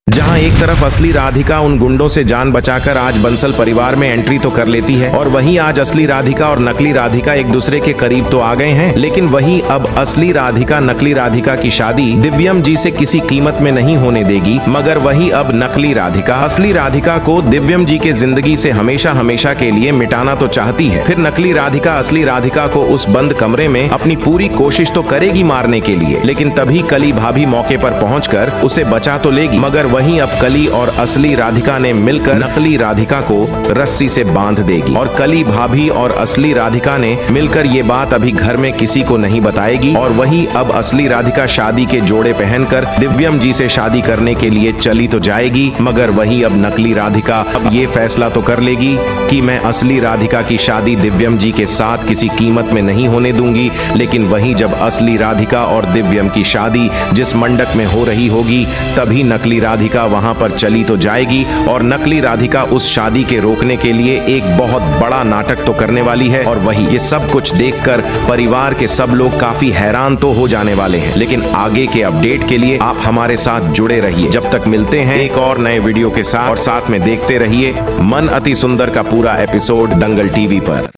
जहां एक तरफ असली राधिका उन गुंडों से जान बचाकर आज बंसल परिवार में एंट्री तो कर लेती है और वहीं आज असली राधिका और नकली राधिका एक दूसरे के करीब तो आ गए हैं, लेकिन वहीं अब असली राधिका नकली राधिका की शादी दिव्यम जी से किसी कीमत में नहीं होने देगी। मगर वहीं अब नकली राधिका असली राधिका को दिव्यम जी के जिंदगी से हमेशा हमेशा के लिए मिटाना तो चाहती है। फिर नकली राधिका असली राधिका को उस बंद कमरे में अपनी पूरी कोशिश तो करेगी मारने के लिए, लेकिन तभी कली भाभी मौके पर पहुंचकर उसे बचा तो लेगी। मगर वहीं अब कली और असली राधिका ने मिलकर नकली राधिका को रस्सी से बांध देगी और कली भाभी और असली राधिका ने मिलकर ये बात अभी घर में किसी को नहीं बताएगी। और वहीं अब असली राधिका शादी के जोड़े पहनकर दिव्यम जी से शादी करने के लिए चली तो जाएगी, मगर वहीं अब नकली राधिका अब ये फैसला तो कर लेगी कि मैं असली राधिका की शादी दिव्यम जी के साथ किसी कीमत में नहीं होने दूंगी। लेकिन वहीं जब असली राधिका और दिव्यम की शादी जिस मंडप में हो रही होगी, तभी नकली राधिका वहां पर चली तो जाएगी और नकली राधिका उस शादी के रोकने के लिए एक बहुत बड़ा नाटक तो करने वाली है। और वही ये सब कुछ देखकर परिवार के सब लोग काफी हैरान तो हो जाने वाले हैं। लेकिन आगे के अपडेट के लिए आप हमारे साथ जुड़े रहिए। जब तक मिलते हैं एक और नए वीडियो के साथ, और साथ में देखते रहिए मन अति सुंदर का पूरा एपिसोड दंगल टीवी पर।